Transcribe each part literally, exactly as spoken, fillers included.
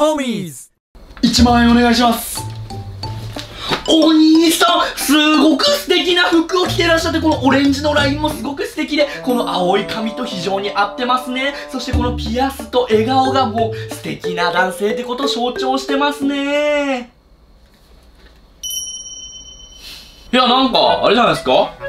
ホーミーズいちまんえんお願いします。お兄さん、すごく素敵な服を着てらっしゃって、このオレンジのラインもすごく素敵で、この青い髪と非常に合ってますね。そしてこのピアスと笑顔がもう素敵な男性ってことを象徴してますね。いや、なんか、あれじゃないですか？はい。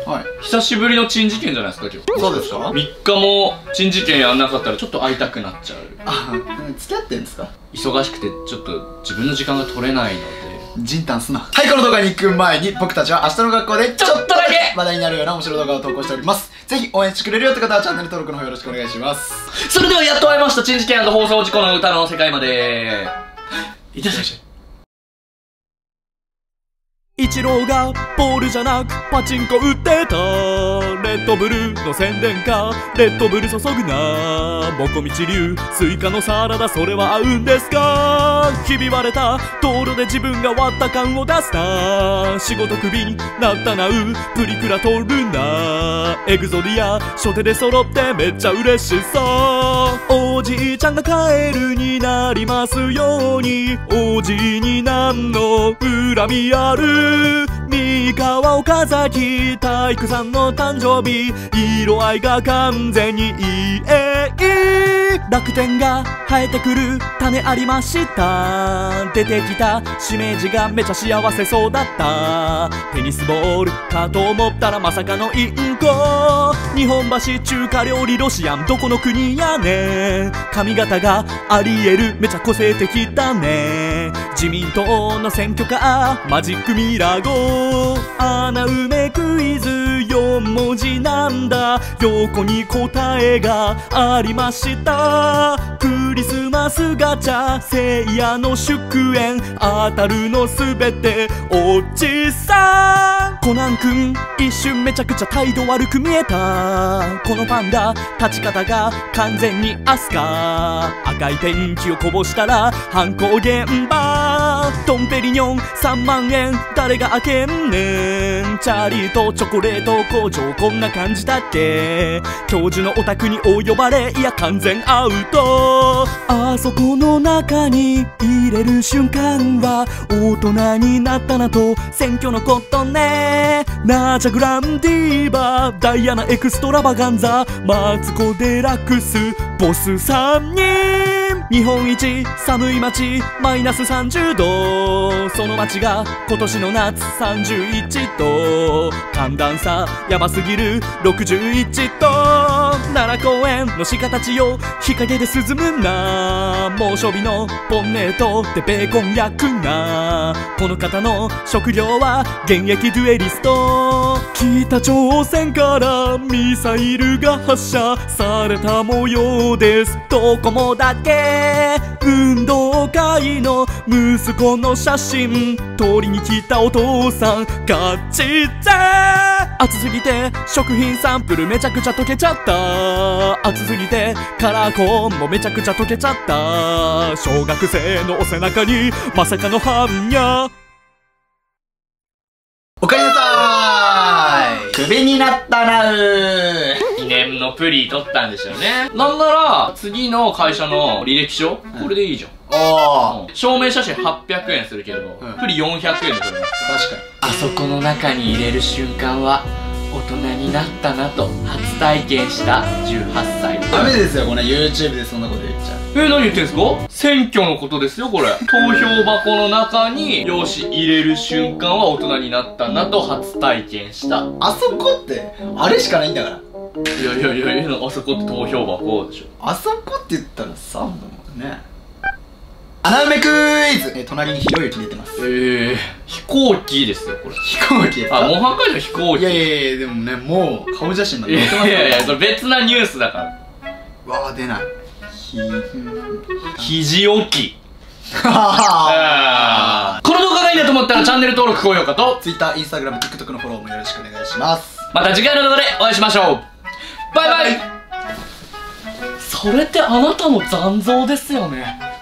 久しぶりの珍事件じゃないですか、今日。そうですか？ みっ 日も珍事件やんなかったらちょっと会いたくなっちゃう。あ、付き合ってんですか？忙しくてちょっと自分の時間が取れないので。じんたんすな。はい、この動画に行く前に僕たちは明日の学校でちょっとだけ話題になるような面白い動画を投稿しております。ぜひ応援してくれるよって方はチャンネル登録の方よろしくお願いします。それではやっと会いました。珍事件&放送事故の歌の世界まで。いってらっしゃい。 イチローがボールじゃなくパチンコ打ってた。レッドブルの宣伝か。レッドブル注ぐなもこみち流スイカのサラダ、それは合うんですか？ひび割れた道路で自分が割った感を出すな。仕事クビになったなうプリクラ撮るな。エグゾディア初手で揃ってめっちゃ嬉しそう。おじいちゃんがカエルになりますように。おじいになんの恨みある。三河岡崎体育さんの誕生日。色合いが完全にいいえい。楽天が生えてくる種ありました。出てきたしめじがめちゃ幸せそうだった。テニスボールかと思ったらまさかのインコ。日本橋中華料理ロシアンどこの国やねん。髪型がありえるめちゃ個性的だね。自民党の選挙カーマジックミラー号。穴埋めクイズよんもじなんだ。横に答えがありました。クリスマスガチャ聖夜の祝宴当たるのすべておじさん。コナンくん一瞬めちゃくちゃ態度悪く見えた。このパンダ立ち方が完全にアスカ。赤いペンキをこぼしたら犯行現場。ドンペリニョンさんまんえん誰が開けんねん。チャーリーとチョコレート工場こんな感じだっけ。教授のお宅にお呼ばれいや完全アウト。あそこの中に入れる瞬間は大人になったなと選挙のことね。ナーチャグランディーバーダイアナエクストラバガンザマツコデラックスボスさんにん。日本一寒い街マイナスさんじゅうど。その街が今年の夏さんじゅういちど。寒暖差やばすぎるろくじゅういちど。奈良公園の鹿たちよ日陰で涼むな。猛暑日のボンネットでベーコン焼くな。この方の職業は現役デュエリスト。北朝鮮からミサイルが発射された模様です。どこもだけ運動会の息子の写真撮りに来たお父さんガチ勢。暑すぎて食品サンプルめちゃくちゃ溶けちゃった。暑すぎてカラーコーンもめちゃくちゃ溶けちゃった。小学生のお背中にまさかの般若。 おかえりなさーい。クビになったなう。記念のプリ取ったんでしょうね。なんなら次の会社の履歴書、これでいいじゃん。ああ、証明写真はっぴゃくえんするけど、プリよんひゃくえんで取れます。確かにあそこの中に入れる瞬間は大人になったなと初体験したじゅうはっさい。ダメですよこれ YouTube でそんなこと言っちゃう。え、何言ってんすか？選挙のことですよこれ。投票箱の中に用紙入れる瞬間は大人になったなと初体験した。あそこってあれしかないんだから。いやいやいやいや、あそこって投票箱でしょ。あそこって言ったらさ、もうね。穴埋めクイズ。え、隣にひろゆき出てます。ええ、飛行機ですよこれ。飛行機ですか？あ、模範解除飛行機。いやいやいや、でもね、もう顔写真なんで。いやいやいや、それ別なニュースだから。わあ、出ない。ひ肘置き。この動画がいいなと思ったらチャンネル登録、高評価と Twitter、Instagram、TikTok のフォローもよろしくお願いします。また次回の動画でお会いしましょう。バイバイ。それってあなたの残像ですよね。